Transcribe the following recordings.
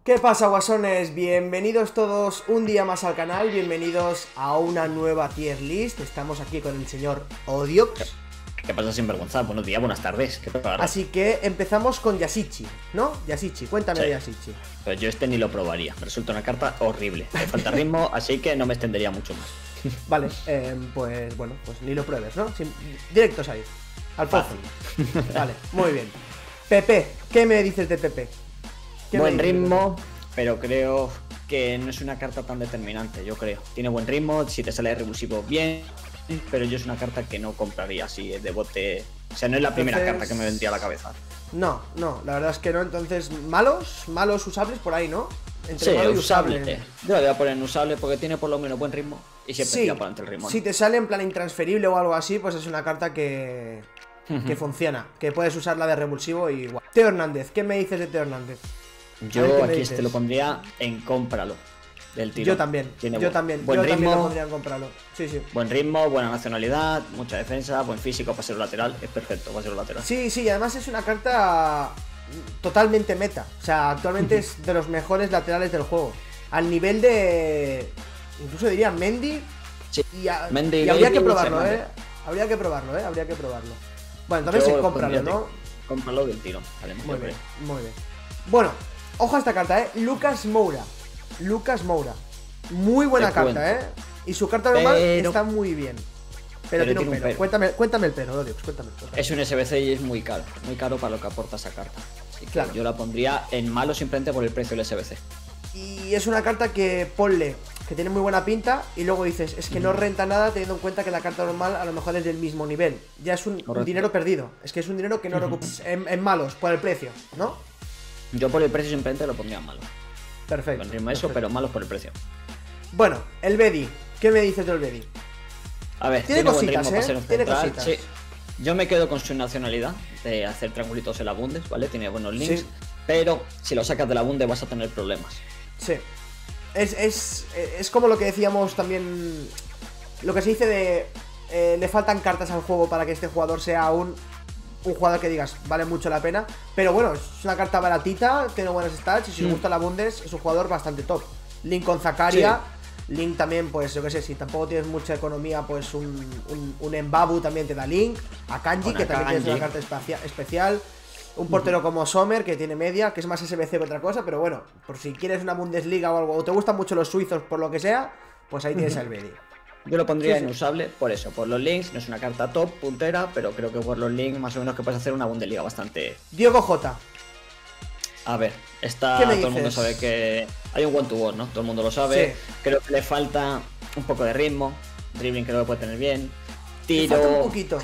¿Qué pasa, guasones? Bienvenidos todos un día más al canal, bienvenidos a una nueva tier list. Estamos aquí con el señor Odiox. ¿Qué pasa, sinvergüenza? Buenos días, buenas tardes. ¿Qué tal? Así que empezamos con Yasichi, ¿no? Yasichi, cuéntame de Yasichi. Pues yo ni lo probaría, me resulta una carta horrible. Me falta ritmo, así que no me extendería mucho más. Vale, pues bueno, pues ni lo pruebes, ¿no? Directos ahí, al pozo. Vale, muy bien. Pepe, ¿qué me dices de Pepe? Buen ritmo, pero creo que no es una carta tan determinante, yo creo. Tiene buen ritmo, si te sale revulsivo bien, pero yo es una carta que no compraría así de bote. O sea, no es la primera carta que me vendría a la cabeza. No, la verdad es que no. Entonces, malos usables por ahí, ¿no? Entre sí, usable. Yo lo voy a poner en usable porque tiene por lo menos buen ritmo y siempre tira para adelante el ritmo. Si te sale en plan intransferible o algo así, pues es una carta que funciona, que puedes usarla de revulsivo y igual. Teo Hernández, ¿qué me dices de Teo Hernández? Yo aquí te lo pondría en cómpralo del tiro. Yo también, yo también lo pondría en cómpralo. Sí. Buen ritmo, buena nacionalidad, mucha defensa, buen físico para ser lateral, es perfecto para ser lateral. Sí, además es una carta totalmente meta. O sea, actualmente es de los mejores laterales del juego. Al nivel de, incluso diría Mendy. Sí. Mendy y habría que probarlo, habría que probarlo. Bueno, entonces cómpralo, ¿no? Cómpralo del tiro. Muy bien. Bueno, ojo a esta carta, Lucas Moura. Muy buena carta, y su carta normal está muy bien. Pero tiene un pero. Cuéntame el pero, Odiox, cuéntame. Es un SBC y es muy caro para lo que aporta esa carta. Así que claro, yo la pondría en malo simplemente por el precio del SBC. Y es una carta que ponle que tiene muy buena pinta y luego dices, es que no renta nada teniendo en cuenta que la carta normal a lo mejor es del mismo nivel. Ya es un dinero perdido. Es que es un dinero que no recuperas en malos, por el precio, ¿no? Yo por el precio simplemente lo pondría en malo. Perfecto. Pondría eso, pero malos por el precio. Bueno, el Bedi. ¿Qué me dices del Bedi? A ver, tiene cositas, tiene cositas. Sí. Yo me quedo con su nacionalidad de hacer triangulitos en la Bundes, ¿vale? Tiene buenos links, sí. Pero si lo sacas de la Bundes vas a tener problemas. Sí. Es como lo que decíamos también. Lo que se dice de le faltan cartas al juego para que este jugador sea un jugador que digas, vale mucho la pena. Pero bueno, es una carta baratita, tiene buenas stats y si le gusta la Bundes es un jugador bastante top. Link con Zakaria, Link también, pues yo que sé, si tampoco tienes mucha economía, pues un Mbabu también te da Link. A Kanji, que también tiene una carta especial. Un portero como Sommer, que tiene media, que es más SBC que otra cosa, pero bueno, por si quieres una Bundesliga o algo, o te gustan mucho los suizos por lo que sea, pues ahí tienes el Bedi. Yo lo pondría en usable por eso, por los links, no es una carta top, puntera, pero creo que por los links más o menos que puedes hacer una Bundesliga bastante... Diego J. A ver, todo el mundo sabe que hay un one to one, ¿no? Todo el mundo lo sabe. Sí. Creo que le falta un poco de ritmo, dribbling creo que puede tener bien, tiro... Le falta un poquito,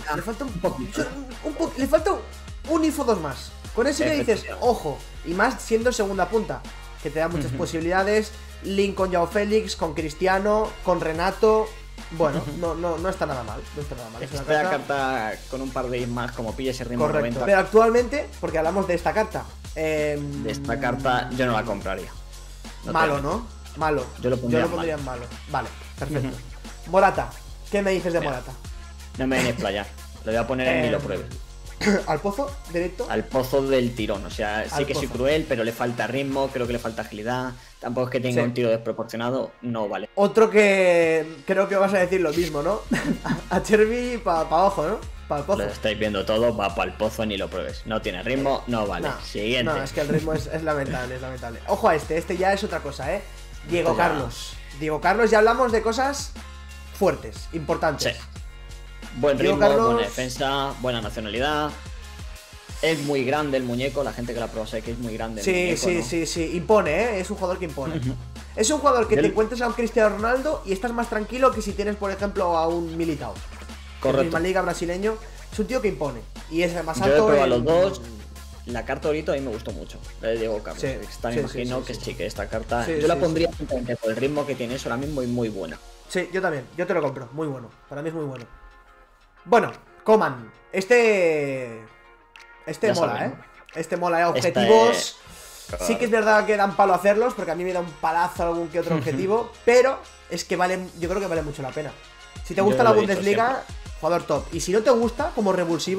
le falta un info 2 más. Con eso ya dices, ojo, y más siendo segunda punta, que te da muchas posibilidades. Link con Joao Félix, con Cristiano, con Renato. Bueno, no está nada mal. Es una carta con un par de más, como pilla ese ritmo. Correcto. 90. Pero actualmente, porque hablamos de esta carta, de esta carta yo no la compraría. Malo, ¿no? Malo. Yo lo pondría en malo. Vale, perfecto. Morata, ¿qué me dices de Morata? No me voy a explayar. Lo voy a poner en ni lo pruebe. ¿Al pozo? ¿Directo? Al pozo del tirón, o sea, sí que soy cruel, pero le falta ritmo, creo que le falta agilidad. Tampoco es que tenga un tiro desproporcionado, no vale. Otro que creo que vas a decir lo mismo, ¿no? A Chervi para abajo, ¿no? Para el pozo. Lo estáis viendo todo, va para el pozo, ni lo pruebes. No tiene ritmo, no vale. Siguiente. No, es que el ritmo es lamentable, Ojo a este ya es otra cosa, Diego Carlos. Diego Carlos, ya hablamos de cosas fuertes, importantes. Sí. Buen ritmo, buena defensa, buena nacionalidad. Es muy grande el muñeco, la gente que la prueba sabe que es muy grande el muñeco, sí, impone, es un jugador que impone. Es un jugador que te encuentres a un Cristiano Ronaldo y estás más tranquilo que si tienes, por ejemplo, a un Militao. Correcto. En la misma liga brasileño, es un tío que impone. Y es más alto. Yo he probado los dos. La carta ahorita a mí me gustó mucho, la de Diego Carlos. Me imagino que sí, que esta carta yo la pondría simplemente por el ritmo que tiene eso ahora mismo y muy buena. Sí, yo también, yo te lo compro, muy bueno. Para mí es muy bueno. Bueno, Coman, este mola, Este mola, objetivos. Sí que es verdad que dan palo hacerlos, porque a mí me da un palazo algún que otro objetivo, pero es que yo creo que vale mucho la pena. Si te gusta la Bundesliga, jugador top. Y si no te gusta, como revulsivo,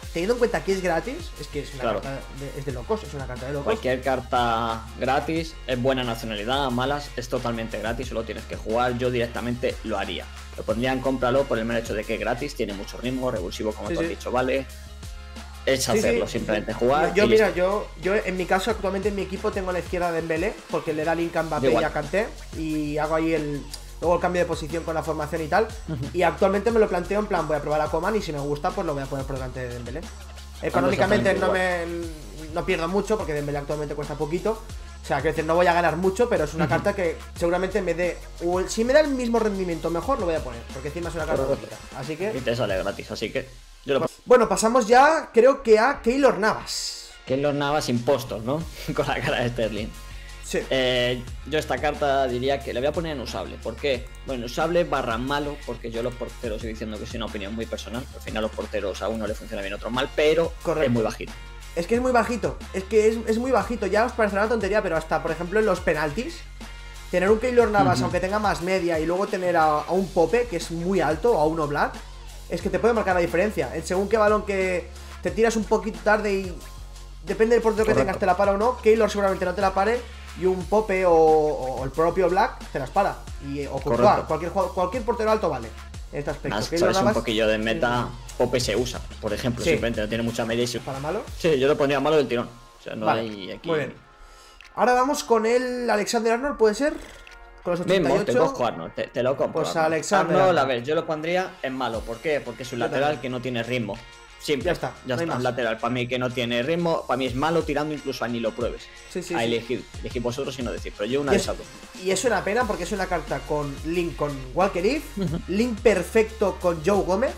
teniendo en cuenta que es gratis, es que es una Claro. carta es de locos, es una carta de locos. Cualquier carta gratis, es buena nacionalidad, malas, es totalmente gratis, solo tienes que jugar. Yo directamente lo haría. Lo pondría en cómpralo por el mero hecho de que es gratis, tiene mucho ritmo, revulsivo como Sí, tú has sí. dicho, vale. Es Sí, hacerlo, sí. simplemente jugar. Yo, y mira, listo. yo en mi caso actualmente en mi equipo tengo a la izquierda Dembélé, porque le da link a Mbappé Igual. y a Kanté, y hago ahí luego el cambio de posición con la formación y tal. Y actualmente me lo planteo en plan, voy a probar a Coman y si me gusta pues lo voy a poner por delante de Dembélé. Económicamente no pierdo mucho porque Dembélé actualmente cuesta poquito. O sea, quiero decir, no voy a ganar mucho, pero es una carta que seguramente me dé. Si me da el mismo rendimiento mejor, lo voy a poner. Porque encima es una carta bonita. Así Y que. te sale gratis, así que yo lo Bueno, pasamos ya, creo que a Keylor Navas. que en los Navas impostos, ¿no? Con la cara de Sterling. Sí. Yo esta carta diría que la voy a poner en usable. ¿Por qué? Bueno, usable barra malo, porque yo los porteros estoy diciendo que es una opinión muy personal. Al final los porteros a uno le funciona bien, a otro mal, pero Correcto. es muy bajito. Es que es muy bajito. Es que es muy bajito. Ya os parecerá una tontería, pero hasta, por ejemplo, en los penaltis, tener un Keylor Navas, aunque tenga más media, y luego tener a un Pope, que es muy alto, o a uno Black, es que te puede marcar la diferencia. En según qué balón que te tiras un poquito tarde y depende del portero que Correcto. tengas, te la para o no. Keylor seguramente no te la pare, y un Pope o el propio Black te las para. O Courtois, cualquier portero alto vale. En este aspecto. Más, Keylor sabes un Navas, poquillo de meta, Pope se usa, por ejemplo, Sí. simplemente no tiene mucha media y se... para malo. Sí, yo lo pondría malo del tirón. O sea, no Vale, hay aquí... muy bien. Ahora vamos con el Alexander Arnold, ¿puede ser? Con los 88. Mismo, te cojo Arnold, te lo compro. Pues Arnold. Alexander Arnold, a Arnold. ver, yo lo pondría en malo. ¿Por qué? Porque es un Yo lateral también. que no tiene ritmo. Simple. Ya está, Ya no hay está. más. Un lateral para mí que no tiene ritmo. Para mí es malo tirando incluso a ni lo pruebes. Sí, sí, a sí. elegir. Elegid vosotros y no decir. Pero yo una Y de es, esas dos. y es una pena porque es una carta con link con Walker Eve, link perfecto con Joe Gómez,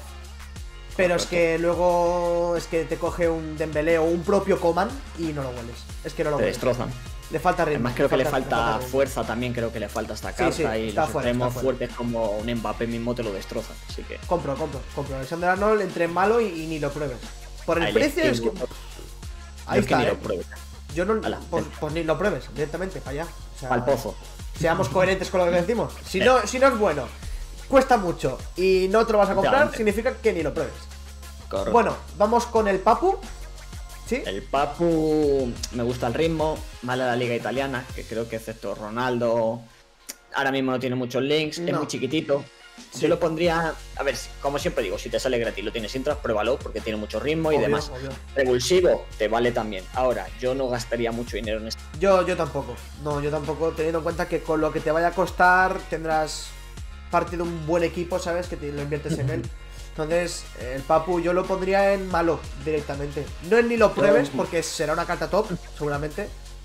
pero es que luego es que te coge un Dembélé o un propio Coman y no lo hueles. Es que no lo Te hueles. destrozan. Le falta ritmo. Además creo que le falta falta ritmo. fuerza también. Creo que le falta esta Sí, carta. sí, y está los fuera, extremos está fuera. fuertes como un Mbappé mismo te lo destrozan. Así que... Compro. Alexander Arnold entre malo y ni lo pruebes. Por el a precio elegir es que. vosotros. Ahí Yo es que está, ni lo pruebes. Yo no. Ala, Pues ni lo pruebes, directamente, para allá. O sea, Al pozo. Seamos coherentes con lo que decimos. Si no es bueno, cuesta mucho y no te lo vas a comprar, Efectivamente. significa que ni lo pruebes. Correcto. Bueno, vamos con el Papu. ¿Sí? El Papu me gusta el ritmo, mala la liga italiana, que creo que excepto Ronaldo ahora mismo no tiene muchos links, es No. muy chiquitito. Sí. Yo lo pondría, a ver, como siempre digo, si te sale gratis lo tienes intras, pruébalo porque tiene mucho ritmo y Obvio, demás. obvio. Revulsivo te vale también. Ahora, yo no gastaría mucho dinero en esto. Yo tampoco. No, yo tampoco, teniendo en cuenta que con lo que te vaya a costar tendrás parte de un buen equipo, ¿sabes? Que lo inviertes en él. Entonces, el Papu yo lo pondría en malo directamente. No en ni lo pruebes porque será una carta top, seguramente.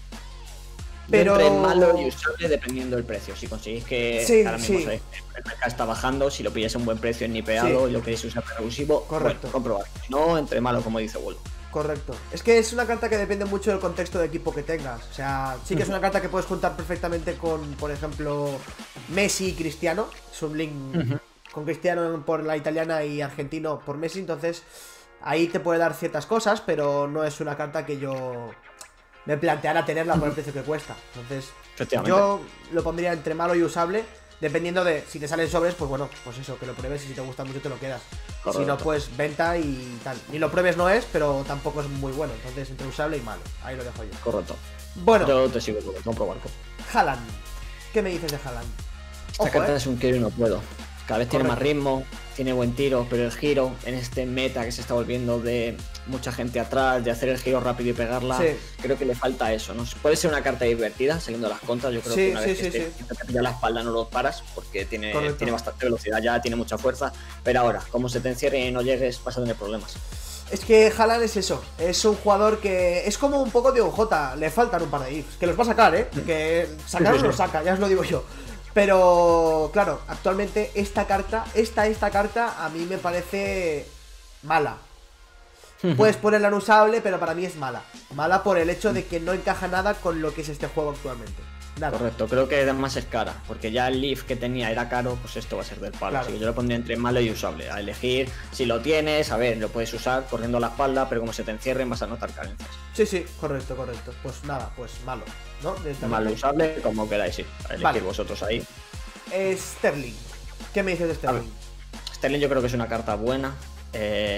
Pero Entre malo y usable dependiendo del precio. Si conseguís que Sí, ahora mismo sí. sabéis que el mercado está bajando, si lo pilláis a un buen precio en nipeado Sí. y lo queréis usar para revulsivo, Correcto. bueno, comprobar. Si no, entre malo, como dice Wolf. Correcto. Es que es una carta que depende mucho del contexto de equipo que tengas. O sea, sí que es una carta que puedes juntar perfectamente con, por ejemplo, Messi y Cristiano. Es un link con Cristiano por la italiana y argentino por Messi. Entonces, ahí te puede dar ciertas cosas, pero no es una carta que yo me planteara tenerla por el precio que cuesta. Entonces, Efectivamente. yo lo pondría entre malo y usable. Dependiendo de si te salen sobres, pues bueno, pues eso, que lo pruebes y si te gusta mucho te lo quedas. Correcto. Si no, pues venta y tal. Ni lo pruebes no es, pero tampoco es muy bueno. Entonces, entre usable y malo. Ahí lo dejo yo. Correcto. Bueno, Yo te sigo, compro barco. Haaland. ¿Qué me dices de Haaland? Esta Ojo, carta es un quiero y no puedo. Cada vez tiene más Correcto. ritmo, tiene buen tiro, pero el giro en este meta que se está volviendo de mucha gente atrás, de hacer el giro rápido y pegarla, Sí. creo que le falta eso, ¿no? Puede ser una carta divertida, saliendo las contras, yo creo Sí, que una vez sí, que sí. te pilla la espalda no lo paras, porque tiene Correcto. bastante velocidad ya, tiene mucha fuerza, pero ahora, como se te encierre y no llegues, vas a tener problemas. Es que Haaland es eso. Es un jugador que es como un poco de OJ. Le faltan un par de ifs. Que los va a sacar, ¿eh? Que sacarlos Sí, sí, los sí. saca, ya os lo digo yo. Pero, claro, actualmente esta carta a mí me parece mala. Puedes ponerla en usable, pero para mí es mala. Mala por el hecho de que no encaja nada con lo que es este juego actualmente. Nada. Correcto, creo que además es cara, porque ya el Leaf que tenía era caro, pues esto va a ser del palo. Claro. Así que yo lo pondría entre malo y usable. A elegir, si lo tienes, a ver, lo puedes usar corriendo a la espalda, pero como se te encierren vas a notar carencias. Sí, sí, correcto. Pues nada, pues malo, ¿no? Directamente. Malo usable, como queráis, sí. A elegir Vale. vosotros ahí. Sterling. ¿Qué me dices de Sterling? Sterling yo creo que es una carta buena.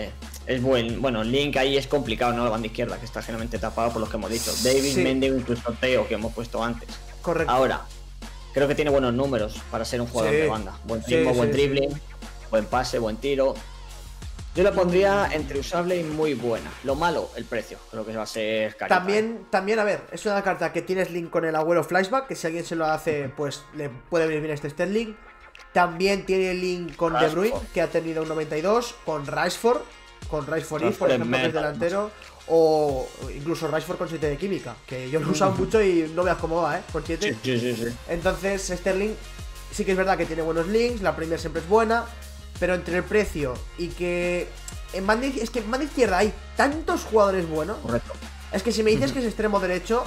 Es buen. Bueno, Link ahí es complicado, ¿no? La banda izquierda, que está generalmente tapado por los que hemos dicho. David, Sí. Mendy, incluso Teo, que hemos puesto antes. Correcto. Ahora, creo que tiene buenos números para ser un jugador Sí. de banda. Buen Sí, ritmo, sí, buen sí. dribbling, buen pase, buen tiro. Yo la pondría entre usable y muy buena. Lo malo, el precio. Creo que va a ser carita. También, a ver, es una carta que tienes link con el Agüero Flashback, que si alguien se lo hace, pues le puede venir bien este Sterling. También tiene link con De Bruyne, Rashford. que ha tenido un 92, con Rashford por Rashford ejemplo, es que es meta, delantero, o incluso Rashford con 7 de química, que yo lo he usado mucho y no veas cómo va, con 7. Sí. Entonces, Sterling sí que es verdad que tiene buenos links, la Premier siempre es buena, pero entre el precio y que en banda, es que en banda izquierda hay tantos jugadores buenos. Correcto. Es que si me dices que es extremo derecho,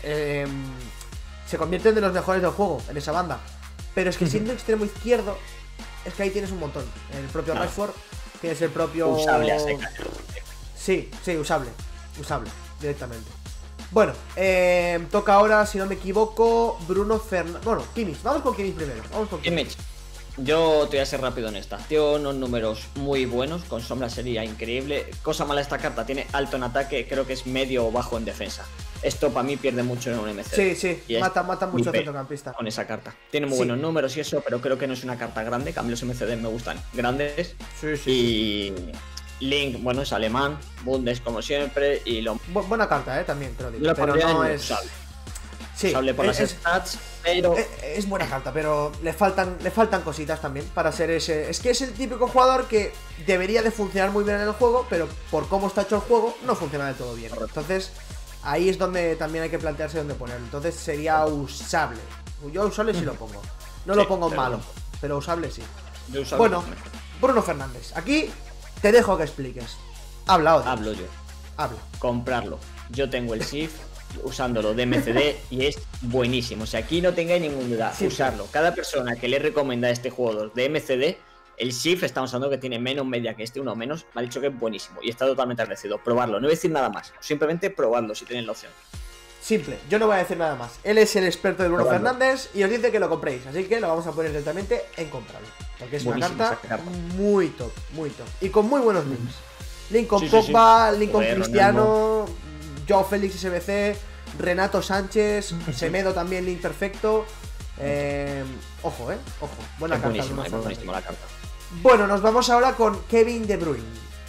se convierte en de los mejores del juego en esa banda. Pero es que siendo extremo izquierdo, es que ahí tienes un montón. El propio Rashford, tienes el propio... Usable a secas. Sí, usable directamente. Bueno, toca ahora, si no me equivoco, Bruno Fernández. Bueno, Kimmich, vamos con Kimmich primero. Kimmich. Yo te voy a ser rápido en esta. Tiene unos números muy buenos, con sombra sería increíble. Cosa mala esta carta, tiene alto en ataque, creo que es medio o bajo en defensa. Esto para mí pierde mucho en un MC. Sí, Y es mata mucho IP centrocampista. con esa carta. Tiene muy Sí. buenos números y eso, pero creo que no es una carta grande. En cambio, los MCD me gustan grandes. Sí. Y Link, bueno, es alemán, Bundes como siempre. Y lo Buena carta, también, te lo digo. yo la Pero pondría no en es... usable. Sí, Usable por las stats, pero es buena carta, pero le faltan cositas también para ser ese. Es que es el típico jugador que debería de funcionar muy bien en el juego, pero por cómo está hecho el juego, no funciona del todo bien. Entonces, ahí es donde también hay que plantearse dónde ponerlo. Entonces sería usable. Yo usable sí lo pongo. No lo pongo en pero malo, no. pero usable sí. yo usable Bueno, también. Bruno Fernández. Aquí te dejo que expliques. Habla, Odio. Hablo yo. Habla. Comprarlo. Yo tengo el SIF usándolo de MCD y es buenísimo. O sea, aquí no tengáis ninguna duda. Sí. Usarlo. Cada persona que le recomienda a este jugador de MCD, el SIF estamos hablando que tiene menos media que este, uno menos, me ha dicho que es buenísimo y está totalmente agradecido. Probarlo, no voy a decir nada más. Simplemente probarlo si tenéis la opción. Simple, yo no voy a decir nada más. Él es el experto de Bruno Probando. Fernández y os dice que lo compréis, así que lo vamos a poner directamente en comprarlo. Porque es una Buenísima carta, esa carta. muy top. Y con muy buenos links. Link con Sí, sí, Pogba, sí. Link con Joder, Cristiano, Joao Félix SBC, Renato Sánchez, Semedo también, link perfecto. Ojo, buena Es carta. buenísima, Bruno es Fernández. buenísima la carta. Bueno, nos vamos ahora con Kevin De Bruyne.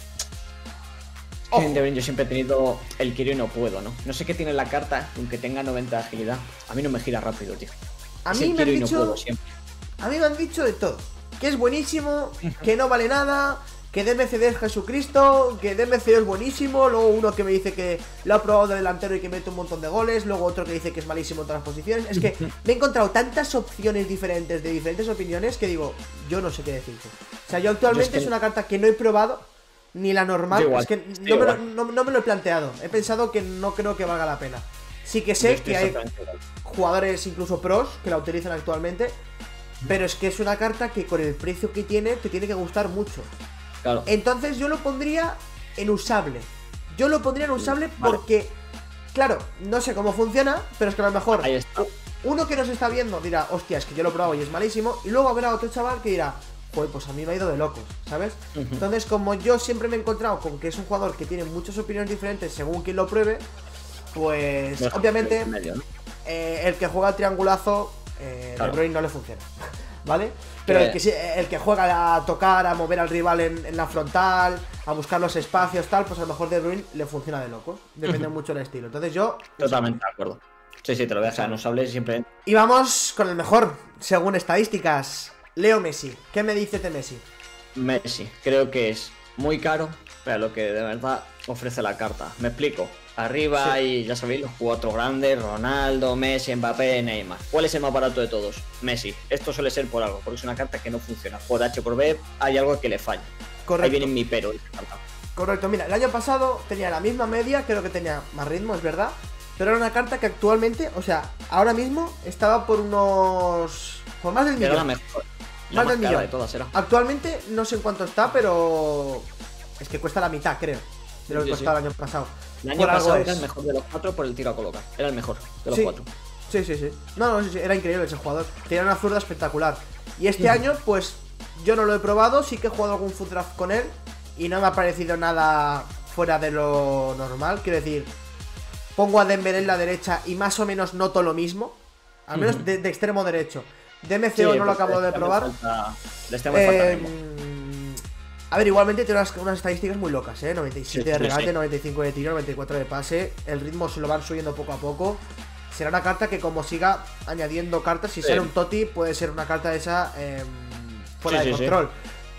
Ojo. En De Bruyne yo siempre he tenido el quiero y no puedo, ¿no? No sé qué tiene la carta, aunque tenga 90 de agilidad. A mí no me gira rápido, tío. A Es mí el me han quiero y no dicho... puedo siempre. A mí me han dicho de todo. Que es buenísimo, que no vale nada, que DMCD es Jesucristo, que DMCD es buenísimo. Luego uno que me dice que lo ha probado de delantero y que mete un montón de goles. Luego otro que dice que es malísimo en todas las posiciones. Es que me he encontrado tantas opciones diferentes de diferentes opiniones que digo, yo no sé qué decirte. O sea, yo actualmente Yo es que- es una carta que no he probado, ni la normal. Yo igual, Es que estoy no me, lo, igual. no me lo he planteado. He pensado que no creo que valga la pena. Sí que Yo sé estoy que hay exactamente igual. jugadores incluso pros que la utilizan actualmente, pero es que es una carta que con el precio que tiene te tiene que gustar mucho. Claro. Entonces yo lo pondría en usable. Yo lo pondría en usable Vale. porque, claro, no sé cómo funciona, pero es que a lo mejor Ahí está. uno que nos está viendo dirá, hostia, es que yo lo he probado y es malísimo, y luego habrá otro chaval que dirá, joder, pues a mí me ha ido de locos, ¿sabes? Ujú. Entonces, como yo siempre me he encontrado con que es un jugador que tiene muchas opiniones diferentes según quien lo pruebe, pues Deja obviamente en medio, ¿no? el que juega al triangulazo, Claro. De Bruyne no le funciona, ¿vale? Pero el que juega a tocar, a mover al rival en la frontal, a buscar los espacios, tal, pues a lo mejor De Bruyne le funciona de locos. Depende mucho del estilo. Entonces yo... Totalmente de acuerdo. Sí, te lo voy a dejar en usable siempre. Y vamos con el mejor, según estadísticas. Leo Messi. ¿Qué me dice de Messi? Messi. Creo que es muy caro, pero lo que de verdad ofrece la carta. Me explico. Arriba Sí. hay, ya sabéis, los cuatro grandes: Ronaldo, Messi, Mbappé, Neymar. ¿Cuál es el más barato de todos? Messi. Esto suele ser por algo, porque es una carta que no funciona. Por H por B hay algo que le falla. Ahí Correcto. viene mi pero de esta carta. Correcto, mira, el año pasado tenía la misma media, creo que tenía más ritmo, es verdad. Pero era una carta que actualmente, o sea, ahora mismo estaba por unos... por más del Era la millón. mejor. La Más más del cara millón. de todas era. Actualmente no sé en cuánto está, pero es que cuesta la mitad, creo, de lo que Sí, costaba sí. el año pasado. El año Por algo pasado es. era el mejor de los cuatro por el tiro a colocar. Era el mejor de los Sí. cuatro. Sí. No, sí, era increíble ese jugador. Tenía una zurda espectacular. Y este año, pues, yo no lo he probado, sí que he jugado algún foot draft con él. y no me ha parecido nada fuera de lo normal. Quiero decir, pongo a Dembélé en la derecha y más o menos noto lo mismo. Al menos de extremo derecho. DMCO no lo acabo de probar. A ver, igualmente tiene unas estadísticas muy locas, 97 de regate, 95 de tiro, 94 de pase. El ritmo se lo van subiendo poco a poco. Será una carta que, como siga añadiendo cartas, si sale un Totti, puede ser una carta de esa fuera de control.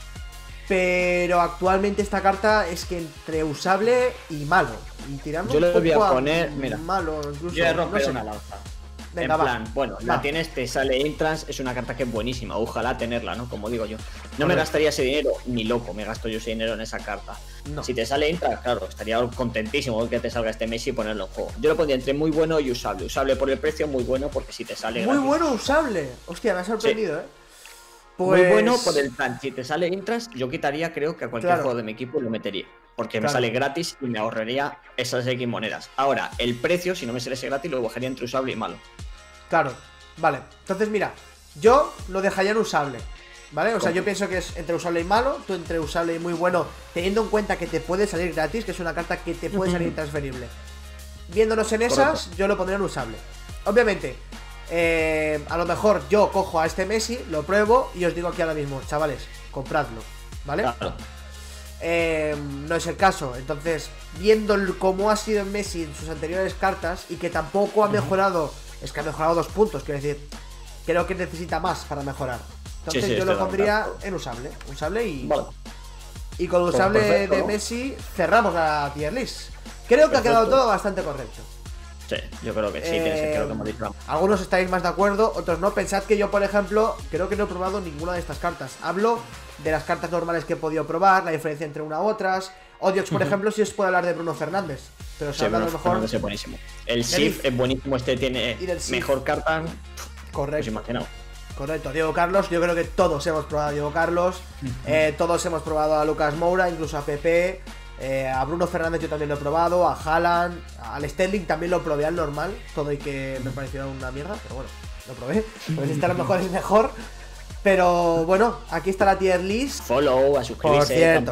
Pero actualmente esta carta es que entre usable y malo. Y tirando yo un le poco voy a poner, mira, malo, incluso. Yo he rompido una lanza. Venga, en plan, va. bueno, la tienes, te sale Intrans, es una carta que es buenísima, ojalá tenerla, ¿no? Como digo yo. No me gastaría ese dinero, ni loco, me gasto yo ese dinero en esa carta. No. Si te sale Intrans, claro, estaría contentísimo que te salga este Messi y ponerlo en juego. Yo lo pondría entre muy bueno y usable. Usable por el precio, muy bueno porque si te sale muy gratis. bueno, usable. Hostia, me ha sorprendido, Pues... Muy bueno por el plan. Si te sale Intrans, yo quitaría, creo que a cualquier juego de mi equipo lo metería. Porque me sale gratis y me ahorraría esas X monedas. Ahora, el precio, si no me sale ese gratis, lo bajaría entre usable y malo. Claro, vale. Entonces, mira, yo lo dejaría en usable, ¿vale? O sea, yo pienso que es entre usable y malo, tú entre usable y muy bueno, teniendo en cuenta que te puede salir gratis, que es una carta que te puede salir intransferible. Viéndonos en esas, yo lo pondría en usable. Obviamente, a lo mejor yo cojo a este Messi, lo pruebo y os digo aquí ahora mismo, chavales, compradlo, ¿vale? Claro. No es el caso. Entonces, viendo cómo ha sido Messi en sus anteriores cartas y que tampoco ha mejorado, es que ha mejorado 2 puntos, quiero decir, creo que necesita más para mejorar. Entonces yo lo pondría en usable y vale. Y con usable perfecto, de Messi cerramos la tier list. Creo que ha quedado todo bastante correcto. Sí, yo creo que sí, tiene sentido lo que hemos dicho. Algunos estáis más de acuerdo, otros no. Pensad que yo, por ejemplo, creo que no he probado ninguna de estas cartas. Hablo de las cartas normales que he podido probar, la diferencia entre una u otras. Odiox, por ejemplo, sí os puedo hablar de Bruno Fernández. Pero se habla a lo mejor. Fernández es buenísimo. El Sif es buenísimo, este tiene mejor carta. Correcto. Pues imaginado. Correcto, Diego Carlos, yo creo que todos hemos probado a Diego Carlos. Todos hemos probado a Lucas Moura, incluso a Pepe. A Bruno Fernández yo también lo he probado, a Haaland, al Sterling también lo probé al normal, todo y que me pareció una mierda, pero bueno, lo probé, pues este a lo mejor es mejor. Pero bueno, aquí está la tier list. Follow, a suscribirse. Por cierto,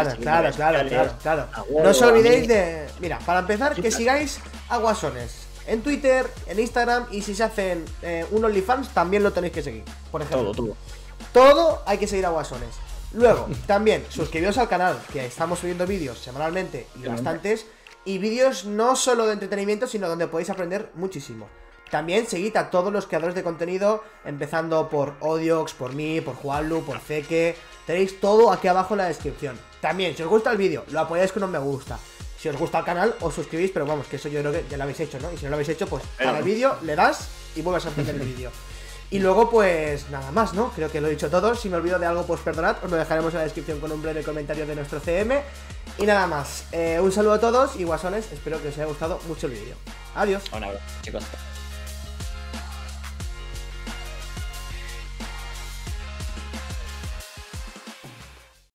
claro. No os olvidéis de... Mira, para empezar, que sigáis a Guasones en Twitter, en Instagram, y si se hacen un OnlyFans también lo tenéis que seguir, por ejemplo. Todo hay que seguir a Guasones. Luego, también, suscribiros al canal, que estamos subiendo vídeos semanalmente y bastantes. Y vídeos no solo de entretenimiento, sino donde podéis aprender muchísimo. También seguid a todos los creadores de contenido, empezando por Odiox, por mí, por Juanlu, por Zeke. Tenéis todo aquí abajo en la descripción. También, si os gusta el vídeo, lo apoyáis con un me gusta. Si os gusta el canal, os suscribís, pero vamos, que eso yo creo que ya lo habéis hecho, ¿no? Y si no lo habéis hecho, pues para el vídeo le das y vuelves a empezar el vídeo. Y luego, pues nada más, ¿no? Creo que lo he dicho todo. Si me olvido de algo, pues perdonad. Os lo dejaremos en la descripción con un breve comentario de nuestro CM. Y nada más. Un saludo a todos y guasones. Espero que os haya gustado mucho el vídeo. Adiós. Un abrazo, chicos.